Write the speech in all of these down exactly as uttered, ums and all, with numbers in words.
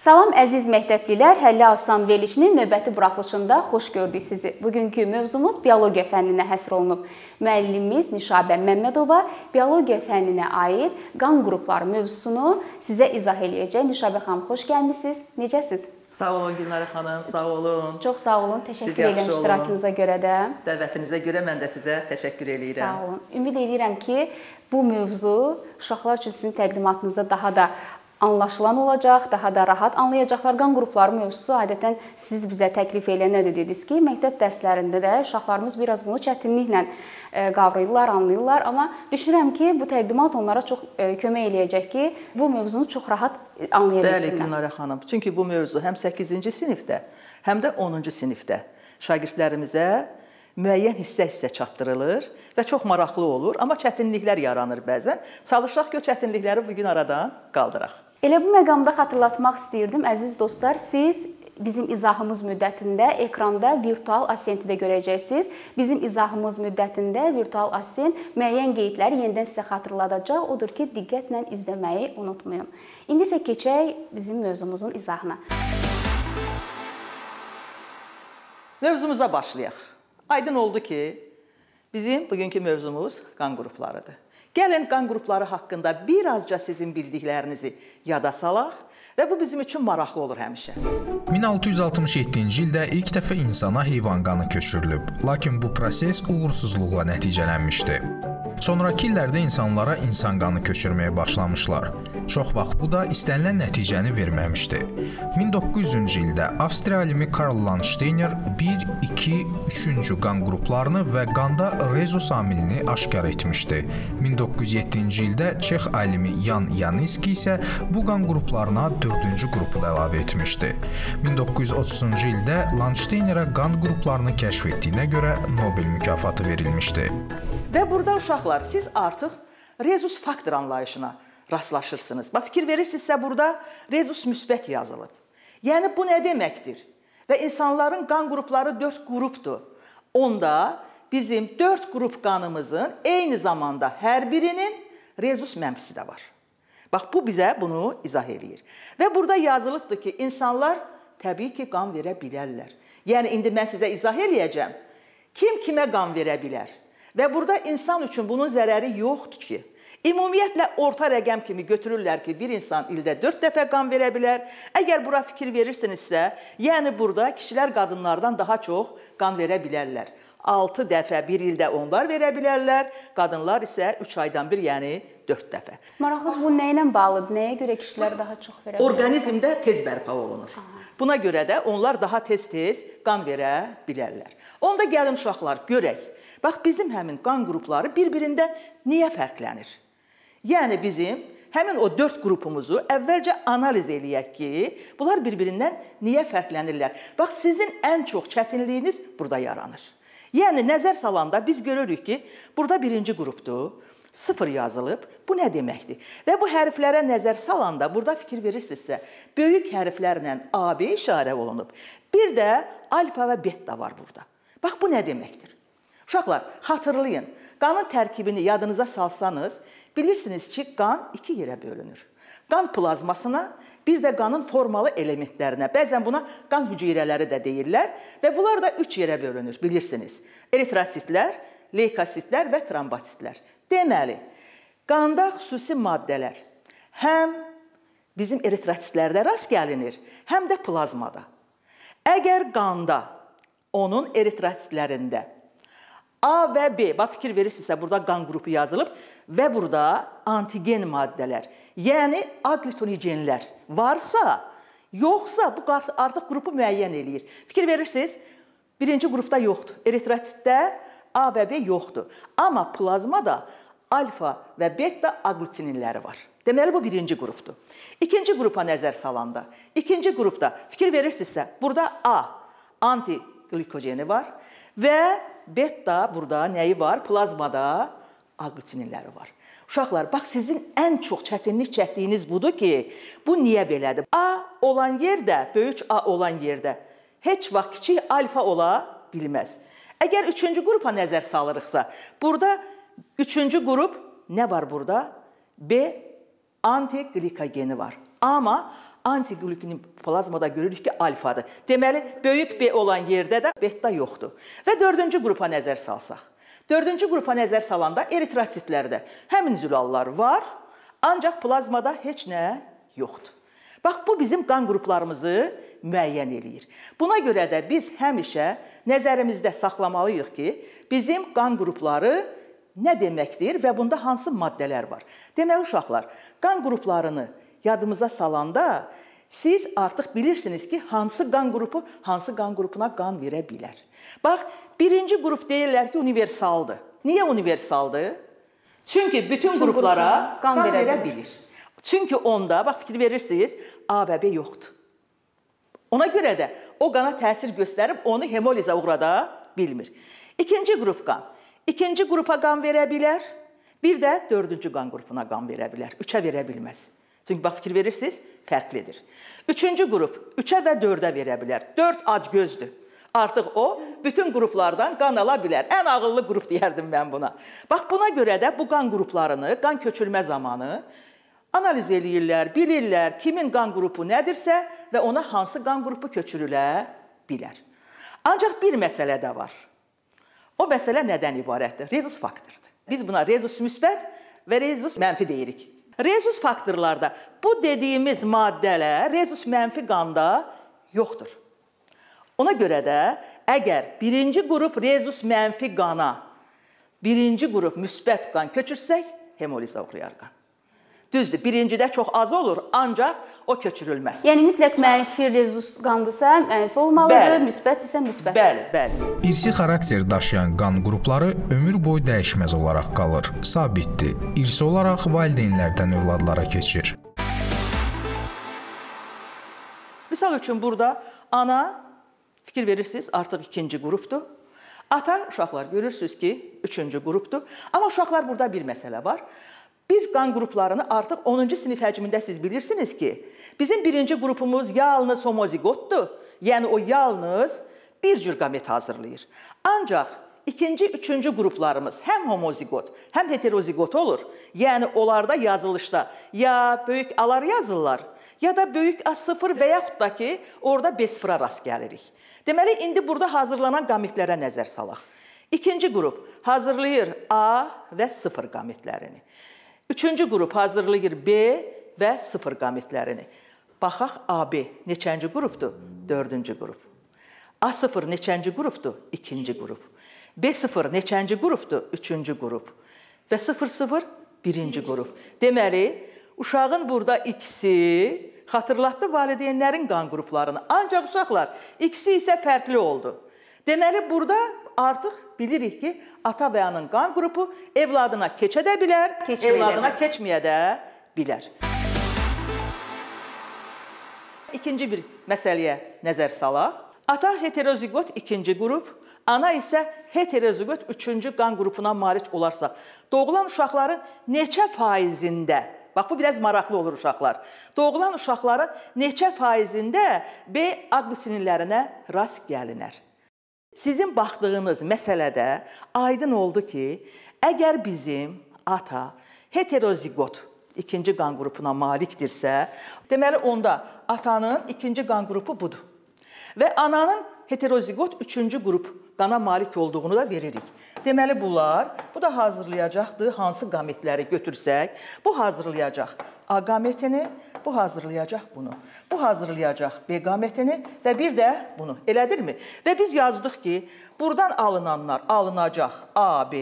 Salam əziz məktəblilər, Həllə Asan verilişinin növbəti buraxılışında xoş gördük sizi. Bugünkü mövzumuz biologiya fənninə həsr olunub. Müəllimimiz Nüşabə Məmmədova biologiya fənninə aid qan qrupları mövzusunu sizə izah eləyəcək. Nüşabə xanım, xoş gəlmisiniz. Necəsiz? Sağ olun Gülnara xanım, sağ olun. Çox sağ olun, təşəkkür edirəm iştirakınıza görə də. Dəvətinizə görə mən də sizə təşəkkür edirəm. Sağ olun. Ümid edirəm ki, bu mövzu uşaqlar üçün sizin təqdimatınızda daha da anlaşılan olacaq, daha da rahat anlayacaqlar. Qan qrupları mövzusu adətən siz bizə təklif eləyən nədir dediniz ki, məktəb dərslərində də uşaqlarımız biraz bunu çətinliklə qavrayırlar, anlayırlar. Amma düşünürəm ki, bu təqdimat onlara çox kömək eləyəcək ki, bu mövzunu çox rahat anlaya bilsinlər. Bəli, Gülnara xanım. Çünki bu mövzu həm səkkizinci sinifdə, həm də onuncu sinifdə şagirdlərimizə müəyyən hissə-hissə çatdırılır və çox maraqlı olur. Amma çətinliklər yaranır bəzən. Çalışaq ki, o çətinlikləri bugün aradan qaldıraq. Elə bu məqamda xatırlatmaq istəyirdim, əziz dostlar, siz bizim izahımız müddətində ekranda virtual assenti də görəcəksiniz. Bizim izahımız müddətində virtual assent müəyyən qeydləri yenidən sizə xatırladacaq. Odur ki, diqqətlə izləməyi unutmayın. İndi isə keçək bizim mövzumuzun izahına. Mövzumuza başlayaq. Aydın oldu ki, bizim bugünkü mövzumuz qan qruplarıdır. Gəlin qan qrupları haqqında birazca sizin bildiklərinizi yada salaq və bu bizim üçün maraqlı olur həmişə. min altı yüz altmış yeddinci ildə ilk dəfə insana heyvan qanı köçürülüb, lakin bu proses uğursuzluqla nəticələnmişdi. Sonrakı illərdə insanlara insan qanı köçürməyə başlamışlar. Çox vaxt bu da istənilən nəticəni verməmişdi. min doqquz yüzüncü ildə Avstriya alimi Karl Landsteiner bir, iki, üçüncü qan qruplarını və qanda rezus amilini aşkar etmişdi. min doqquz yüz yeddinci ildə Çex alimi Jan Janiski isə bu qan qruplarına dördüncü qrupu da əlavə etmişdi. min doqquz yüz otuzuncu ildə Landsteinerə qan qruplarını kəşf etdiyinə görə Nobel mükafatı verilmişdi. Və burada uşaqlar, siz artıq rezus faktor anlayışına rastlaşırsınız. Bax, fikir verirsinizsə, burada rezus müsbət yazılıb. Yəni, bu nə deməkdir? Və insanların qan qrupları dörd qrupdur. Onda bizim dörd qrup qanımızın eyni zamanda hər birinin rezus mənfisi də var. Bax, bu bizə bunu izah eləyir. Və burada yazılıbdır ki, insanlar təbii ki, qan verə bilərlər. Yəni, indi mən sizə izah eləyəcəm. Kim kimə qan verə bilər? Və burada insan üçün bunun zərəri yoxdur ki, ümumiyyətlə orta rəqəm kimi götürürlər ki, bir insan ildə dörd dəfə qan verə bilər. Əgər bura fikir verirsinizsə, yəni burada kişilər qadınlardan daha çox qan verə bilərlər. altı dəfə bir ildə onlar verə bilərlər, qadınlar isə üç aydan bir, yəni dörd dəfə. Maraqlı, bu nə ilə bağlıdır? Nəyə görə kişilər daha çox verə bilər? Orqanizmdə tez bərpa olunur. Buna görə də onlar daha tez-tez qan verə bilərlər. Onda gəlin uşaqlar, görək. Bax, bizim həmin qan qrupları bir-birindən niyə fərqlənir? Yəni, bizim həmin o dörd qrupumuzu əvvəlcə analiz eləyək ki, bunlar bir-birindən niyə fərqlənirlər? Bax, sizin ən çox çətinliyiniz burada yaranır. Yəni, nəzər salanda biz görürük ki, burada birinci qrupdur, sıfır yazılıb. Bu nə deməkdir? Və bu hərflərə nəzər salanda, burada fikir verirsinizsə, böyük hərflərlə A B işarə olunub. Bir də alfa və beta var burada. Bax, bu nə deməkdir? Uşaqlar, xatırlayın, qanın tərkibini yadınıza salsanız, bilirsiniz ki, qan iki yerə bölünür. Qan plazmasına, bir də qanın formalı elementlərinə, bəzən buna qan hüceyrələri də deyirlər və bunlar da üç yerə bölünür, bilirsiniz. Eritrositlər, leykositlər və trombositlər. Deməli, qanda xüsusi maddələr həm bizim eritrositlərdə rast gəlinir, həm də plazmada. Əgər qanda, onun eritrositlərində A və B, bax, fikir verirsinizsə, burada qan qrupu yazılıb və burada antigen maddələr, yəni aglutinogenlər varsa, yoxsa bu artıq qrupu müəyyən eləyir. Fikir verirsiniz, birinci qrupda yoxdur, eritrositdə A və B yoxdur. Amma plazmada alfa və beta aglutinləri var. Deməli, bu birinci qrupdur. İkinci qrupa nəzər salanda, ikinci qrupda fikir verirsinizsə, burada A, antiglikogeni var və beta burada nəyi var? Plazmada aglutinləri var. Uşaqlar, bax, sizin ən çox çətinlik çəkdiyiniz budur ki, bu niyə belədir? A olan yerdə, böyük A olan yerdə heç vaxt kiçik alfa ola bilməz. Əgər üçüncü qrupa nəzər salırıqsa, burada üçüncü qrup nə var burada? B antiglikogeni var. Amma Antiglikogen plazmada görürük ki alfadır. Deməli, böyük B olan yerdə də beta yoxdur. Və dördüncü qrupa nəzər salsaq. Dördüncü qrupa nəzər salanda eritrositlərdə həmin zülallar var, ancaq plazmada heç nə yoxdur. Bax, bu bizim qan qruplarımızı müəyyən eləyir. Buna görə də biz həmişə nəzərimizdə saxlamalıyıq ki, bizim qan qrupları nə deməkdir və bunda hansı maddələr var. Deməli, uşaqlar, qan qruplarını yadımıza salanda siz artıq bilirsiniz ki, hansı qan qrupu hansı qan qrupuna qan verə bilər. Bax, birinci qrup deyirlər ki, universaldır. Niyə universaldır? Çünki bütün qruplara qan verə bilir. Çünki onda, bax, fikir verirsiniz, A və B yoxdur. Ona görə də o qana təsir göstərib onu hemolizə uğrada bilmir. İkinci qrup qan. İkinci qrupa qan verə bilər, bir də dördüncü qan qrupuna qan verə bilər. Üçə verə bilməz. Çünki bax, fikir verirsiniz, fərqlidir. Üçüncü qrup üçə və dördə verə bilər. Dörd acgözdür. Artıq o, bütün qruplardan qan ala bilər. Ən ağıllı qrup deyərdim mən buna. Bax, buna görə də bu qan qruplarını, qan köçürmə zamanı analiz eləyirlər, bilirlər kimin qan qrupu nədirsə və ona hansı qan qrupu köçürülə bilər. Ancaq bir məsələ də var. O məsələ nədən ibarətdir? Rezus faktordur. Biz buna rezus müsbət və rezus mənfi deyirik. Rezus faktorlarda bu dediyimiz maddələr rezus mənfi qanda yoxdur. Ona görə də əgər birinci qrup rezus mənfi qana, birinci qrup müsbət qan köçürsək, hemolizə uğrayar qan. Düzdür, birincidə çox az olur, ancaq o köçürülməz. Yəni, mütləq mənfi rezus qandırsa, mənfi olmalıdır, müsbətdirsə, müsbət. Bəli, bəli. İrsi xarakter daşıyan qan qrupları ömür boyu dəyişməz olaraq qalır, sabitdir. İrsi olaraq valideynlərdən övladlara keçir. Misal üçün, burada ana, fikir verirsiniz, artıq ikinci qrupdur. Ata, uşaqlar, görürsünüz ki, üçüncü qrupdur. Amma uşaqlar, burada bir məsələ var. Biz qan qruplarını artıq onuncu sinif həcmində siz bilirsiniz ki, bizim birinci qrupumuz yalnız homozigotdur. Yəni, o yalnız bir cür qamet hazırlayır. Ancaq ikinci, üçüncü qruplarımız həm homozigot, həm heterozigot olur. Yəni, onlarda yazılışda ya böyük alar yazırlar, ya da böyük A sıfır və yaxud da ki, orada B sıfıra rast gəlirik. Deməli, indi burada hazırlanan qametlərə nəzər salaq. İkinci qrup hazırlayır A və sıfır qametlərini. Üçüncü qrup hazırlayır B və sıfır qametlərini. Baxaq, A B neçənci qrupdur? Dördüncü qrup. A sıfır neçənci qrupdur? İkinci qrup. B sıfır neçənci qrupdur? Üçüncü qrup. Və sıfır sıfır birinci qrup. Deməli, uşağın burada ikisi xatırlatdı valideynlərin qan qruplarını. Ancaq uşaqlar, ikisi isə fərqli oldu. Deməli, burada artıq bilirik ki, ata və ananın qan qrupu evladına keçə də bilər, Keçməyə evladına də. keçməyə də bilər. İkinci bir məsələyə nəzər salaq. Ata heterozigot ikinci qrup, ana isə heterozigot üçüncü qan qrupuna malik olarsa, doğulan uşaqların neçə faizində, bax bu biraz maraqlı olur uşaqlar, doğulan uşaqların neçə faizində B aqlisinlərinə rast gəlinər. Sizin baxdığınız məsələdə aydın oldu ki, əgər bizim ata heterozigot ikinci qan qrupuna malikdirsə, deməli onda atanın ikinci qan qrupu budur. Və ananın heterozigot üçüncü qrup qana malik olduğunu da veririk. Deməli bunlar, bu da hazırlayacaqdır, hansı qametləri götürsək, bu hazırlayacaq A qametini, bu hazırlayacaq bunu. Bu hazırlayacaq B qametini və bir də bunu. Elədirmi? Və biz yazdıq ki, buradan alınanlar alınacaq A B,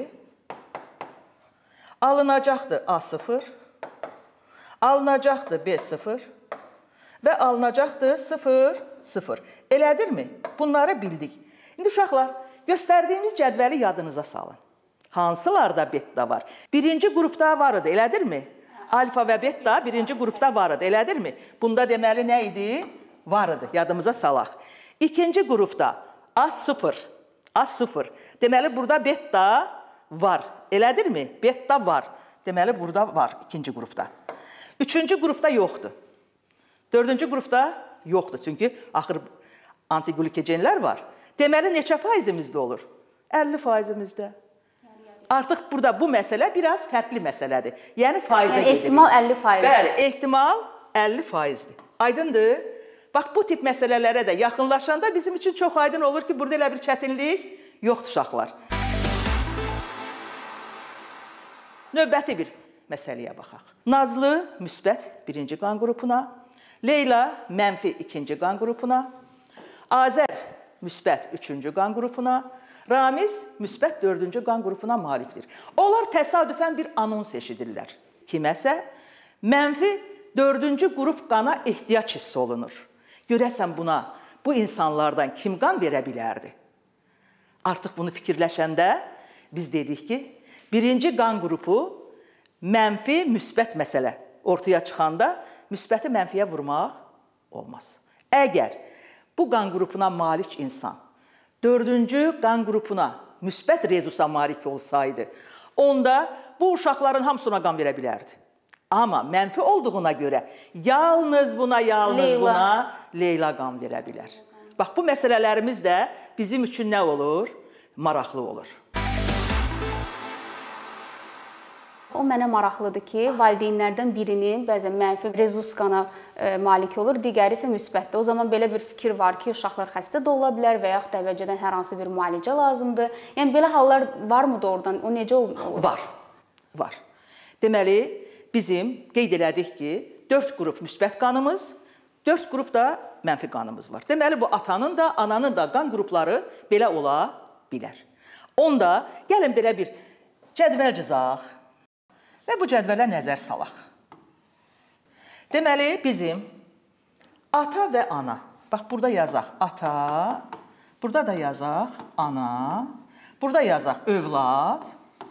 alınacaqdır A sıfır, alınacaqdır B sıfır və alınacaqdır sıfır sıfır. Elədirmi? Bunları bildik. İndi uşaqlar, göstərdiyimiz cədvəli yadınıza salın. Hansılarda beta var? Birinci qrupda var idi, elədirmi? Alfa və beta birinci qrupda var idi, elədirmi? Bunda deməli nə idi? Var idi, yadımıza salaq. İkinci qrupda A sıfır, A sıfır. Deməli, burada beta var, elədirmi? Beta var. Deməli, burada var, ikinci qrupda. Üçüncü qrupda yoxdur. Dördüncü qrupda yoxdur, çünki axır antiglikogenlər var. Deməli, neçə faizimizdə olur? əlli faizimizdə. Artıq burada bu məsələ biraz fərqli məsələdir. Yəni faizə yəni, gedir. Ehtimal əlli faizdir. Bəli, ehtimal əlli faizdir. Aydındır? Bax, bu tip məsələlərə də yaxınlaşanda bizim üçün çox aydın olur ki, burada elə bir çətinlik yoxdur uşaqlar. Növbəti bir məsələyə baxaq. Nazlı müsbət birinci qan qrupuna, Leyla mənfi ikinci qan qrupuna, Azər müsbət üçüncü qan qrupuna, Ramiz müsbət dördüncü qan qrupuna malikdir. Onlar təsadüfən bir anons eşidirlər. Kiməsə mənfi dördüncü qrup qana ehtiyac hissi olunur. Görəsən buna, bu insanlardan kim qan verə bilərdi? Artıq bunu fikirləşəndə biz dedik ki, birinci qan qrupu mənfi müsbət məsələ ortaya çıxanda müsbəti mənfiyə vurmaq olmaz. Əgər bu qan qrupuna malik insan dördüncü qan qrupuna müsbət rezusa malik olsaydı, onda bu uşaqların hamısına qan verə bilərdi. Amma mənfi olduğuna görə yalnız buna, yalnız Leyla. buna Leyla qan verə bilər. Bax, bu məsələlərimiz də bizim üçün nə olur? Maraqlı olur. O mənə maraqlıdır ki, valideynlərdən birinin bəzən mənfi rezus qana e, malik olur, digəri isə müsbətdir. O zaman belə bir fikir var ki, uşaqlar xəstə də ola bilər və yaxud da əvvəlcədən hər hansı bir müalicə lazımdır. Yəni, belə hallar varmı doğrudan? O necə olur? Var, var. Deməli, bizim qeyd elədik ki, dörd qrup müsbət qanımız, dörd qrup da mənfi qanımız var. Deməli, bu atanın da, ananın da qan qrupları belə ola bilər. Onda gəlin belə bir cədvəl cızaq və bu cədvələ nəzər salaq. Deməli, bizim ata və ana, bax, burada yazaq ata, burada da yazaq ana, burada yazaq övlad,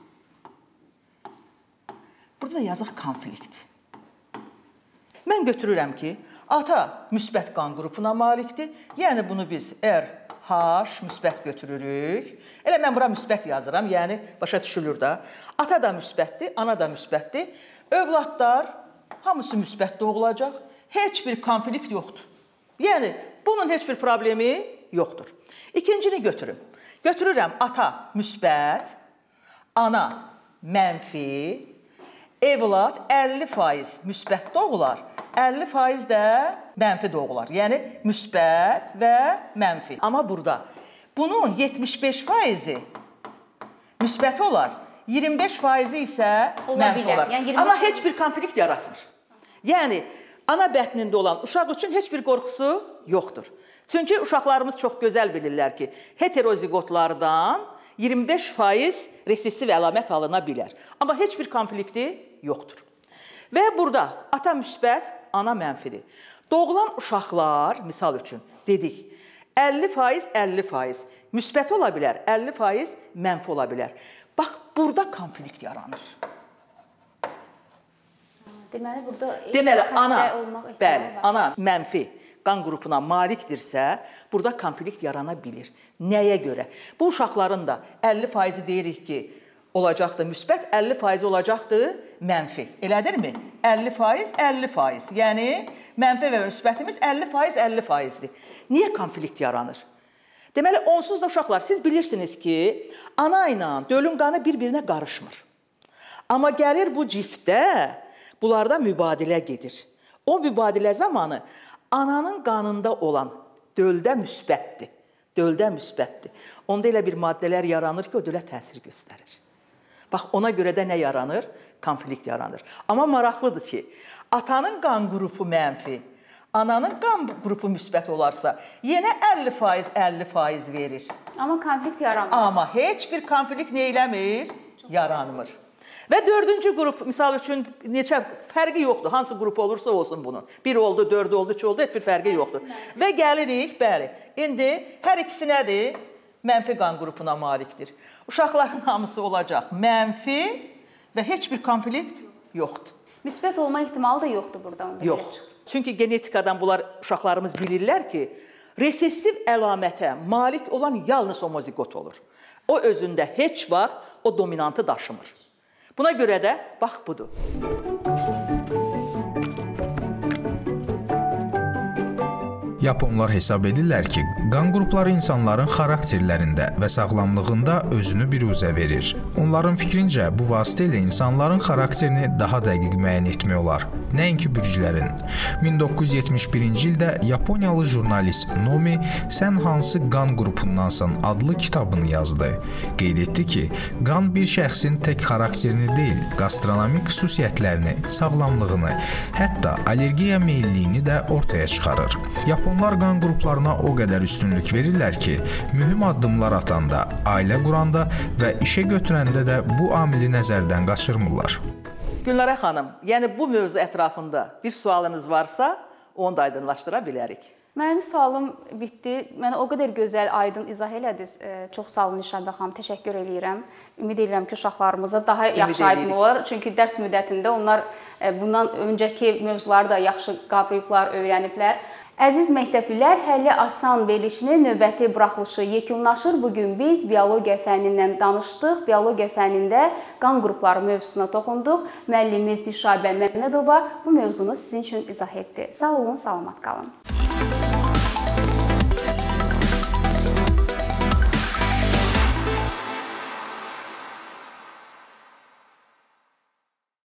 burada da yazaq konflikt. Mən götürürəm ki, ata müsbət qan qrupuna malikdir. Yəni, bunu biz R, H müsbət götürürük. Elə mən bura müsbət yazıram, yəni başa düşülür da. Ata da müsbətdir, ana da müsbətdir. Övladlar hamısı müsbət doğulacaq. Heç bir konflikt yoxdur. Yəni, bunun heç bir problemi yoxdur. İkincini götürüm. Götürürəm ata müsbət, ana mənfi, evlad əlli faiz müsbət doğular, əlli faiz də mənfi doğular. Yəni, müsbət və mənfi. Amma burada bunun yetmiş beş faizi müsbət olar, iyirmi beş faizi isə mənfi olar. Yəni, Amma heç bir konflikt yaratmır. Yəni, ana bətnində olan uşaq üçün heç bir qorxusu yoxdur. Çünki uşaqlarımız çox gözəl bilirlər ki, heterozigotlardan iyirmi beş faiz resessiv əlamət alına bilər. Amma heç bir konflikti yoxdur. Və burada ata müsbət, ana mənfidir. Doğulan uşaqlar, misal üçün, dedik, əlli faiz, əlli faiz müsbət ola bilər, əlli faiz mənfi ola bilər. Bax, burada konflikt yaranır. Deməli, burada Deməli, ana, bəli, ana mənfi qan qrupuna malikdirsə, burada konflikt yarana bilir. Nəyə görə? Bu uşaqların da əlli faizi deyirik ki, olacaqdır müsbət, əlli faiz olacaqdır mənfi. Elədirmi? əlli faiz, əlli faiz. Yəni, mənfi və müsbətimiz əlli faiz, əlli faizdir. Niyə konflikt yaranır? Deməli, onsuz da uşaqlar, siz bilirsiniz ki, ana ilə dölün qanı bir-birinə qarışmır. Amma gəlir bu ciftdə, bunlarda mübadilə gedir. O mübadilə zamanı ananın qanında olan döldə müsbətdir. Döldə müsbətdir. Onda elə bir maddələr yaranır ki, o dölə təsir göstərir. Bax, ona görə də nə yaranır? Konflikt yaranır. Amma maraqlıdır ki, atanın qan qrupu mənfi, ananın qan qrupu müsbət olarsa, yenə əlli faiz, əlli faiz verir. Amma konflikt yaranmır. Amma heç bir konflikt nə eləmir? Yaranmır. Və dördüncü qrup, misal üçün, neçə fərqi yoxdur. Hansı qrup olursa olsun bunun. Bir oldu, dörd oldu, üç oldu, heç bir fərqi yoxdur. Və gəlirik, bəli, indi hər ikisi nədir? Mənfi qan qrupuna malikdir. Uşaqların hamısı olacaq mənfi və heç bir konflikt yoxdur. Müsbət olma ehtimalı da yoxdur burada. Yox. Çünki genetikadan bunlar uşaqlarımız bilirlər ki, resessiv əlamətə malik olan yalnız homozigot olur. O özündə heç vaxt o dominantı daşımır. Buna görə də bax budur. Yaponlar hesab edirlər ki, qan qrupları insanların xarakterlərində və sağlamlığında özünü biruzə verir. Onların fikrincə, bu vasitə ilə insanların xarakterini daha dəqiq müəyyən etmək olar, nəinki bürclərin. min doqquz yüz yetmiş birinci ildə Yaponiyalı jurnalist Nomi "Sən hansı qan qrupundansan" adlı kitabını yazdı. Qeyd etdi ki, qan bir şəxsin tək xarakterini deyil, gastronomik xüsusiyyətlərini, sağlamlığını, hətta allergiya meyilliyini də ortaya çıxarır. Yaponlar qan qruplarına o qədər üstünlük verirlər ki, mühüm addımlar atanda, ailə quranda və işə götürəndə də bu amili nəzərdən qaçırmırlar. Gülnara xanım, yəni bu mövzu ətrafında bir sualınız varsa, onu da aydınlaşdıra bilərik. Mənim sualım bitdi. Mənə o qədər gözəl, aydın izah elədiniz. Çox sağ olun Nişabə xanım, təşəkkür edirəm. Ümid edirəm ki, uşaqlarımıza daha yaxşı aydın olar. Çünki dərs müddətində onlar bundan öncəki mövzuları da yaxşı qavrayıblar, öyrəniblər. Əziz məktəblilər, həlli asan verilişinin növbəti buraxılışı yekunlaşır. Bugün biz biologiya fənnindən danışdıq. Biologiya fənnində qan qrupları mövzusuna toxunduq. Müəllimimiz Nişabə Məmmədova bu mövzunu sizin üçün izah etdi. Sağ olun, salamat qalın.